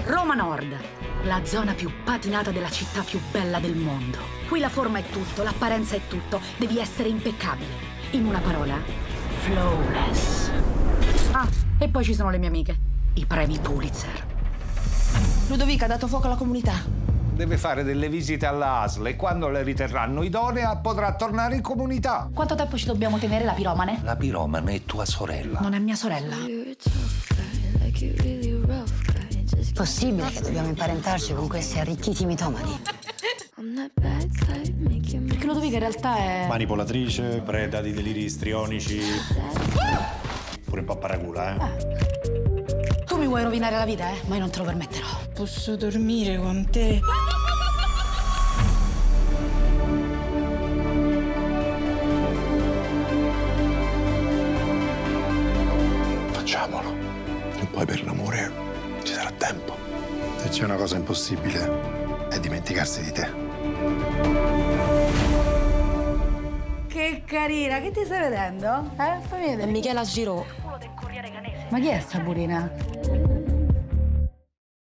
Roma Nord, la zona più patinata della città più bella del mondo. Qui la forma è tutto, l'apparenza è tutto, devi essere impeccabile. In una parola, flawless. Ah, e poi ci sono le mie amiche, i premi Pulitzer. Ludovica ha dato fuoco alla comunità. Deve fare delle visite alla ASL e quando le riterranno idonea potrà tornare in comunità. Quanto tempo ci dobbiamo tenere la piromane? La piromane è tua sorella. Non è mia sorella. Possibile che dobbiamo imparentarci con questi arricchiti mitomani? Perché Ludovica in realtà è... Manipolatrice, preda di deliri istrionici. Pure un po' paragula, Tu mi vuoi rovinare la vita, ma io non te lo permetterò. Posso dormire con te? Facciamolo. E poi per l'amore ci sarà tempo. Se c'è una cosa impossibile è dimenticarsi di te. Che carina, che ti stai vedendo? Fammi vedere. Michela Giraud. Ma chi è sta burina?